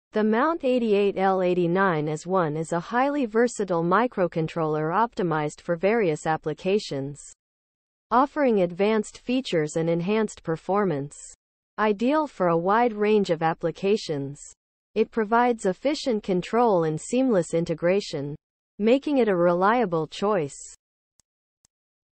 The MT88L89AS1 is a highly versatile microcontroller optimized for various applications, offering advanced features and enhanced performance. Ideal for a wide range of applications, it provides efficient control and seamless integration, making it a reliable choice.